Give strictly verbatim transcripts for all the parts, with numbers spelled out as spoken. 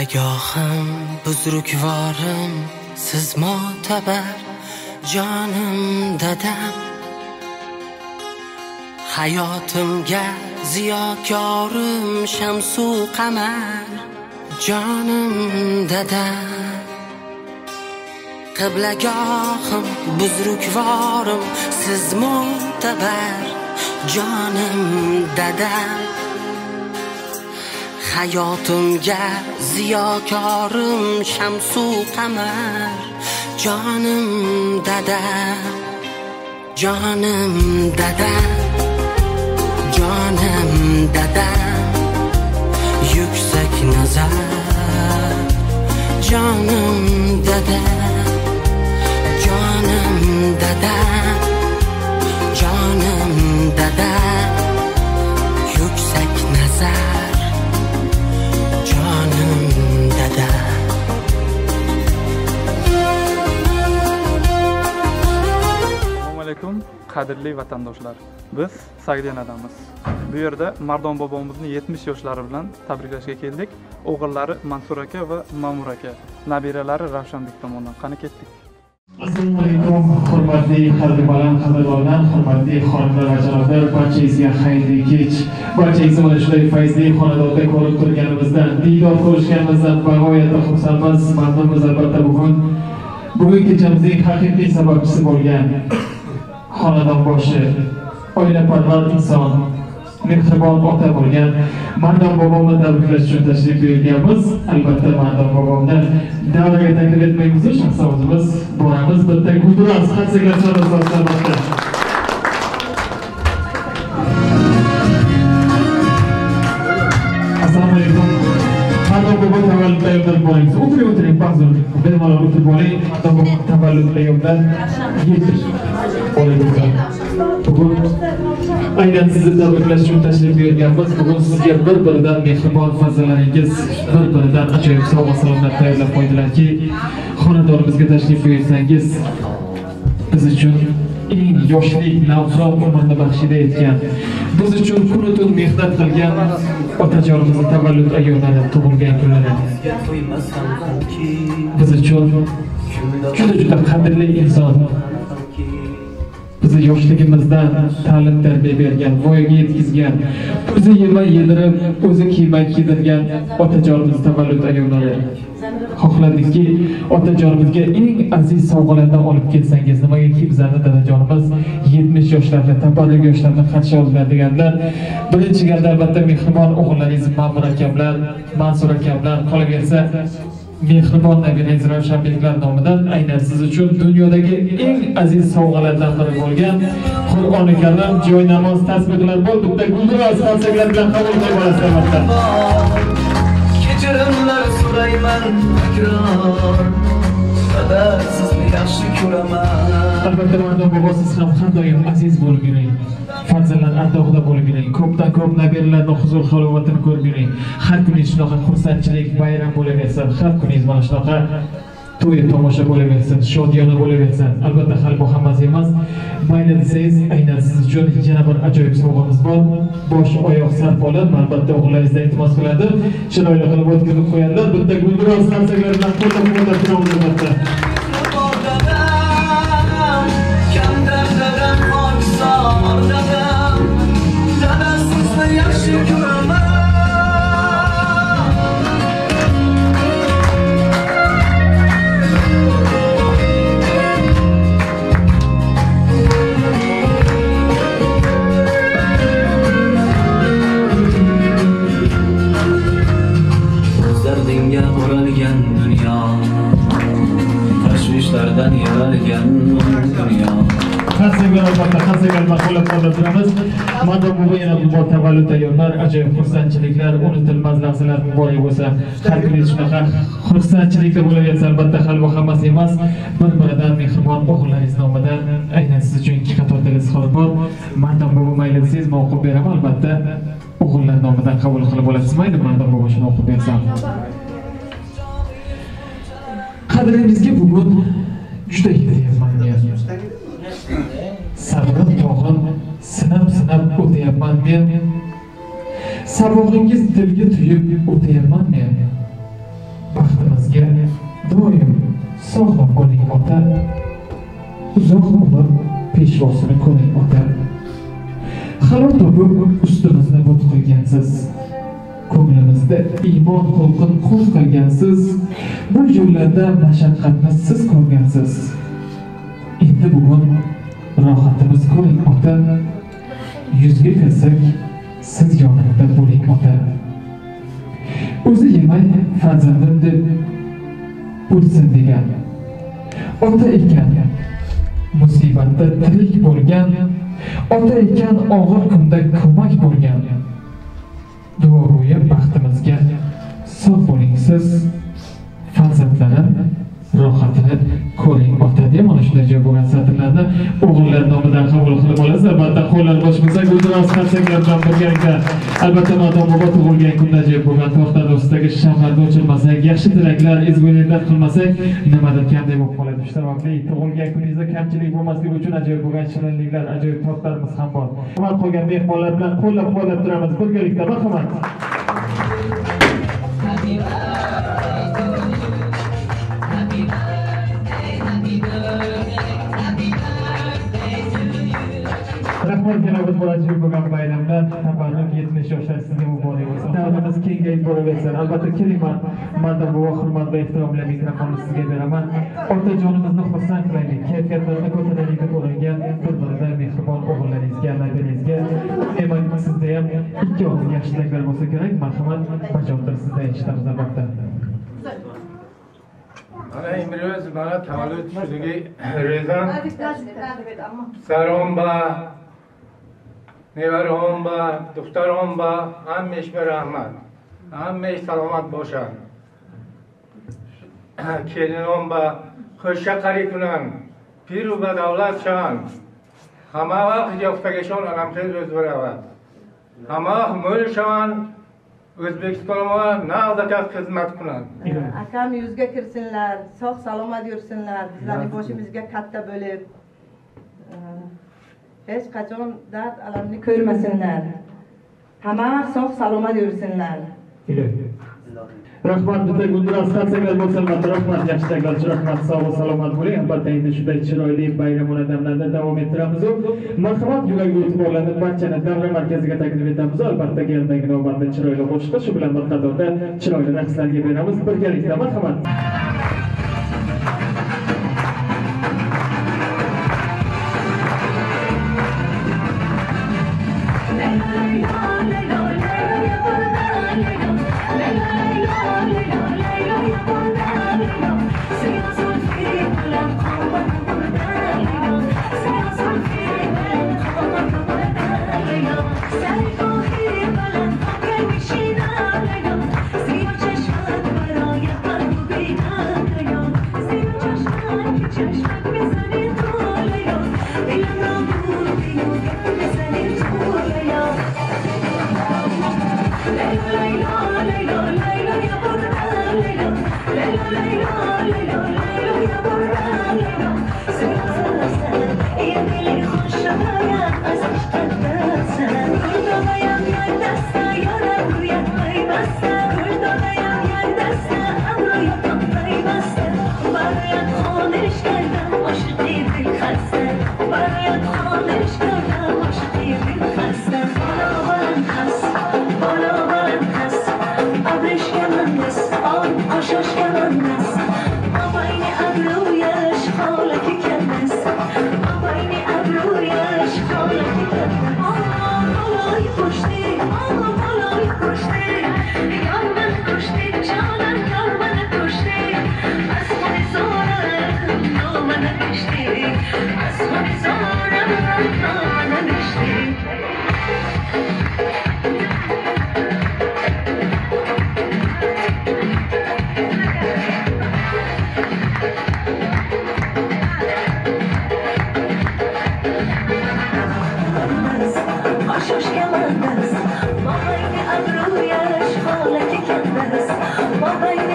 Qiblagohim, buzrukvorim, siz mo'tabar jonim dadam. Hayotimga ziyokorim, shamsu qamar jonim dadam. Qiblagohim, buzrukvorim, siz mo'tabar jonim dadam. Hayotimga ziyokorim, shamsu qamar jonim dadam. Jonim dadam, jonim dadam, yuksak nazar jonim dadam. Jonim dadam, jonim dadam, yuksak nazar jonim dadam. Assalomu alaykum qadrli vatandoshlar. Biz Sagdiyanadamiz. Bu yerda Mardon bobomizni yetmish yoshlari bilan tabriklashga keldik. O'g'illari Mansur aka va Ma'mur aka, nabiralari Ravshanbek tomonidan. Qani ketdik. Assalomu alaykum, hurmatli qalbi baland qadrdonlar, hurmatli xonimlar va janoblar, barchangizga xayrli kech. Barchangizni mana shunday fayzli xonadonda ko'rib turganimizdan, diydor ko'rishganimizdan bag'oyatda xursandmiz. Mamnunmiz albatta bugun. Bugun kechamizning haqiqiy sababchisi bo'lgan xonadon boshi, oilaparvar inson, mehribon ota bo'lgan Mardon bobomizni tabriklash uchun tashrif buyurganmiz. Albatta Mardon bobomni davraga taklif etmaymiz, shaxsan o'zimiz boramiz. Bitta gulduros qatsaga chorasiz albatta. Assalomu alaykum. Mardon bobo tavallud ayoldan borangiz. O'tiring, o'tiring, ba'zan bemalol o'tirib oling. Mardon bobo tavallud ayoldan yetmish olaylik. Bugun aynan sizni tabriklash uchun tashrif buyurganmiz. Bugun sizga bir-biridan mehribon farzandlaringiz, bir-biridan ajoyib sovg'a-salomlar tayyorlab qo'ydilarki, xonadonimizga tashrif buyursangiz, biz uchun eng yoshlik, navqiron umrni baxshida etgan, biz uchun kun-tun mehnat qilgan otajonimizning tavallud ayyomlari, tug'ilgan kunlari biz uchun juda-juda qadrli inson. Bizi yoshligimizdan ta'lim tarbiya bergan, voyaga yetkazgan, o'zi yemay yedirib, o'zi kiymay kiydirgan otajonimiz tavallud ayyomlari. Xohladikki, otajonimizga eng aziz sovg'alardan olib kelsangiz, nimagaki bizlarning dadajonimiz yetmish yoshlarda, tabarruk yoshlarda qarshi oldilar deganlar. Birinchi galda albatta mehribon o'g'illaringiz Ma'mur akamlar, Mansur akamlar, qolaversa mehribon nabirangiz Ravshanbeklar nomidan aynan siz uchun dunyodagi eng aziz sovg'alardan biri bo'lgan Qur'oni Karim, joy namoz, tasbihlar bol bitta gulduros qalsaklar bilan qabul qilib olasiz albatta. Kechirimlar so'rayman takror, qadar sizni yaxshi ko'raman. Albatta Mardon bobo, siz ham har doim aziz bo'lib yuring. Farzandlar ardog'ida bo'lib yuring. Ko'pdan ko'p nabiralarning huzur halovatini ko'rib yuring. Har kuningiz shunaqa xursandchilik, bayram bo'laversin. Har kuningiz mana shunaqa to'y tomosha bo'laversin, shodiyona bo'laversin. Albatta hali bu hammasi emas. Mayli desangiz, aynan siz uchun yana bir ajoyib sovg'amiz bor. Bosh oyoq sarf olib, albatta o'g'illaringizdan iltimos qiladi. Chiroyli qilib o'tkazib qo'yadilar. Bitta gulduros qalsaklar bilan qo'llab-quvvatlab turamiz albatta. Dardinga o'ralgan dunyo, tashvishlardan yaralgan dunyo. Qanchaga albatta, qanchaga qo'llab-quvvatlab turamiz. Mardon bobo yana bu bor tavallud ayyorlar, ajoyib xursandchiliklar, unutilmas lahzalar muborak bo'lsa, har kuningiz shunaqa xursandchilikda bo'laversa, albatta hali bu hammasi emas. Bir-biridan mehribon o'g'illaringiz nomidan aynan siz uchun ikki qator tilxat bor. Mardon bobo mayli desangiz, men o'qib beraman albatta. O'g'illar nomidan qabul qilib olasiz. Mayli Mardon bobo shuni o'qib bersam. Qadringizga bugun juda yetayapman men. Sabrim tog'im sinab-sinab o'tayapman men. Sabog'ingiz dilga tuyib o'tayapman men. baxtimizga doim sog'lom bo'ling ota, uzoq umr peshvosini ko'ring ota. Halol topib ustimizni but qilgansiz, ko'nglimizda iymon xulqin qo'l qilgansiz, bu yo'llarda mashaqqatni siz ko'rgansiz. Endi bugun rohatimiz ko'ring ota, yuzga kirsak siz yonimda bo'ling ota. O'zi yemay farzandim deb bo'lsin degan ota ekan, musibatda tirik bo'lgan ota ekan, og'ir kunda ko'mak bo'lgan. Duogo'yi baxtimizga sog' bo'ling siz, farzandlarim rohatini ko'ring ota deb mana shunday joy bo'lgan satrlarni o'g'illar nomidan qabul qilib olasiz. Albatta qo'llar boshimizga guldiroz qarsaklar bilan birgalikda, albatta Madon bobo tug'ilgan kunda joy bo'lgan to'xtada ustidagi shamlarni o'chirmasak, yaxshi tilaklar, ezgu niyatlar qilmasak, nimadir kamday bo'lib qoladi. Shu sababli tug'ilgan kuningizda kamchilik bo'lmasligi uchun ajoyib bo'lgan shirinliklar, ajoyib tortlarimiz ham bor. Hurmat qilgan mehmonlar bilan qo'llab-quvvatlab turamiz birgalikda. Marhamat. Rahmat janob Boraji bo'lgan bayramda tabarruk yetmish yoshlar sizga muborak bo'lsin. Davrimiz kengayib boraversin. Albatta kelingman. Madon bobo hurmat va ehtirom bilan mikrofonni sizga beraman. Otajonimizni xursand qilaylik. Kayfiyatlarni ko'taraylik deb o'ylagan bir-biridan mehribon o'g'illaringizga, nabiraingizga, eman sizda ham ikki og'iz yaxshi tilaklar bo'lsa kerak. Marhamat, bajondir sizda eshitamiz albatta. Ana imroz mana tavallud shudagi rezan sarom ba nevarom ba duftarom ba hammesh bir rahmat, hammesh salomat boshan. Kelinom ba xo'sha qari kunan piru ba davlat shan hamma vaqt yoftagashon alam xeyr ro'z baravat hamma mo'lshan O'zbekistonga naqdaka xizmat qiladi. Akam yuzga kirsinlar, sog' salomat yursinlar, bizlarning boshimizga katta bo'lib, hech qachon dard alamni ko'rmasinlar. Hamma sog' salomat yursinlar. Rahmat, bitta guldiroz qarsaklar bo'lsin, rahmat, yaxshi taklif, rahmat, sog' salomat bo'ling. Albatta endi shunday chiroyli bayram damlarida davom ettiramiz. Marhamat, yuqoriga e'tiborlanib barchani davra markaziga taklif etamiz. Albatta keldagi navbatda chiroyli qo'shiq, shu bilan bir qatorda chiroyli raqslarga beramiz. Birgalikda marhamat.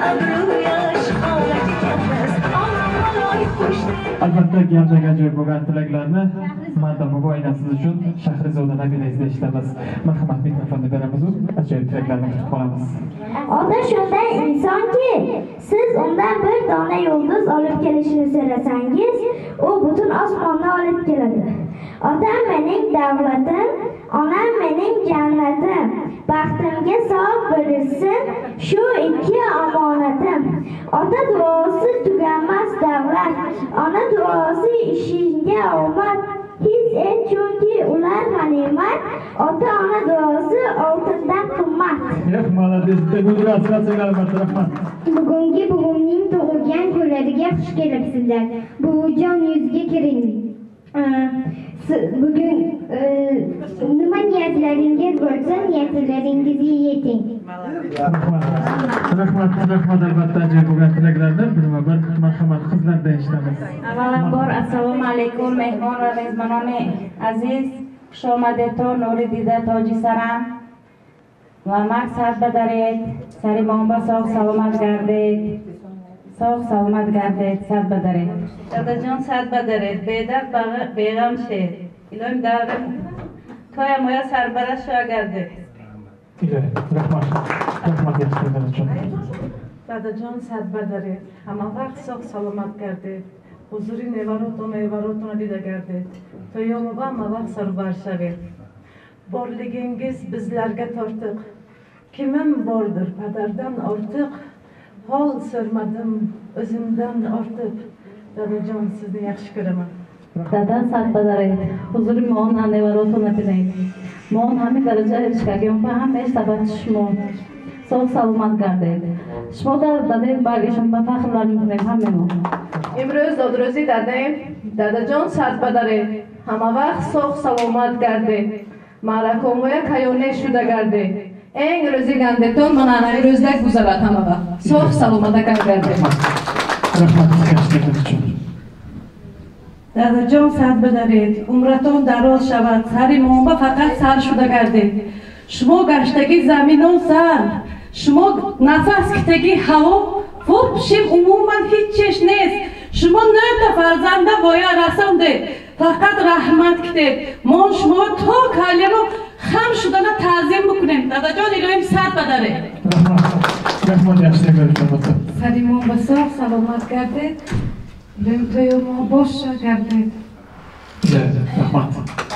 Albatta gapdagi ajoyib bo'lgan tilaklarni Mardan bobo oynasiz uchun Shahrizoda nabirangizda ishlamiz. Marhamat, mikrofonni beramiz, ajoyib tilaklarni kutib qolamiz. Ota shunday insonki, siz undan bir dona yulduz olib kelishini so'rasangiz, u butun osmonni olib keladi. Otam mening davlatim, onam mening jannatim. Baxtimga sog' bo'lsin shu ikki omonatim. Ota duosi tuganmas davlat, ona duosi ishingga omad. His et chunki ular g'animat, ota ona duosi oltindan qimmat. Bugungi buvimning tug'ilgan kunlariga xush kelibsizlar. Buvijon yuzga kiring. Bugün nima niyatlaringiz bo'lsa, niyatlaringizni yeting. Rahmat, rahmat albatta ajoyib bo'lgan tilaklarni birma-bir marhamat qizlardan eshitamiz. Avvalambor assalomu alaykum mehmon va mezmononi aziz, xush omadedton nuri dida toji saram va maqsad badaret sarimomba sog' salomat garded. Sog' salomat garded, sad badaret. Dadajon sad badaret, bedard beg'am sher. Ilohim davrim to'ya moya sarbaraz shu garded. Rahmat, rahmat yaxshilar uchun. Dadajon sad badaret, hamma vaqt sog' salomat garded. Huzuri nevarotun nevarotun dida garded. To'yom va hamma vaqt sarbaraz shaved. Borligingiz bizlarga tortiq. Kimim bordir padardan ortiq. Hol so'rmadim o'zimdan ortib. Dadajon sizni yaxshi ko'raman. Dada sad badaret, huzuri mo'on nevarotun dilaydi. Mo'on hamma daraja erishgan va hamma ishtabat shmon. Sog' salomat garded. Shmoda dadam bagashim va faxrlarim bilan hamma. Imroz dodrozi dadam, dadajon sad badaret, hamma vaqt sog' salomat garded. Marakomoya kayone shuda garded. Eng ro'zi gandeton mana ana ro'zlar guzarat hamma vaqt. Sog' salomat garded. Rahmat yaxshilar uchun. Dadajon sad badaret, umraton daroz shavad, sari momba faqat sar shuda garded. Shmo gashtagi zaminon sar, shmo nafas kitagi havo, for pishim umuman hech chesh nest. Shmo nota farzanda voya rasonde, faqat rahmat kitib. Mon shmo to kalimo ham shudana ta'zim buknem. Dadajon ilohim sad badaret. Rahmat yaxshilar uchun. Sari momba sog' salomat garded. To'yoma boshqa garded. Rahmat.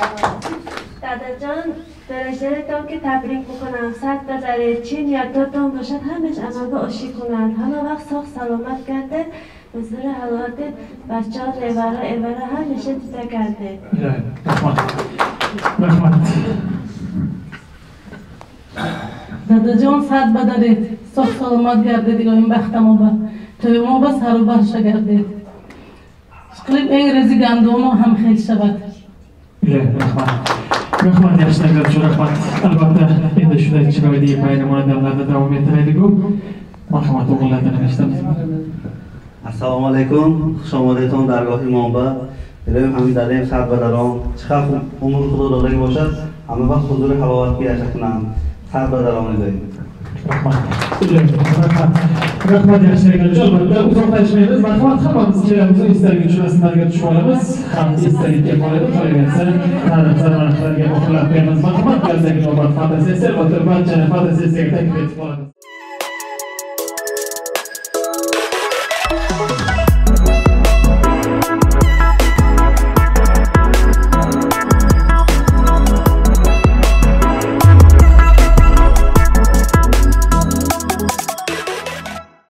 Dadajon, darajadagi tabrik میکنم. صد بذاره چین یادتون باشد همش عملگاه آشی کنند. همه وقت ساخت سلامت کرده بزر حالات بچه ها لیوره ایوره همیشه دیده کرده. Rahmat. Rahmat. Dadajon sad badaret, sog' salomat garded. Ilohim baxtamo ba to'yoma ba saru baxsha garded. Qilib eng ro'zi gandomo ham xel shavad. Rahmat. Rahmat yaxshilar uchun rahmat. Albatta endi shunday chiroyli bayram odamlarda davom ettiraylik. Marhamat o'g'illardan eshitamiz. Assalomu alaykum. Xushomadetton dargoh imomba. Ilohim hamid dadam sad badaron. Chiqaq umr xudolarga boshad. Hamma vaqt huzuri halovatga yashaqnam. Sad badaron ilohim. Rahmat. Rahmat. Rahmat yaxshilar uchun albatta uzoqlashmaymiz. Marhamat hammamiz kelamiz, istalgan uchrashuvlarga tushib olamiz. Ham istalgan bo'ladi, qolaversa, tarix zamonlarga o'qilib beramiz. Marhamat, kelajak navbat fantaziyasi, albatta barchani fantaziyasiga taklif etib qolamiz.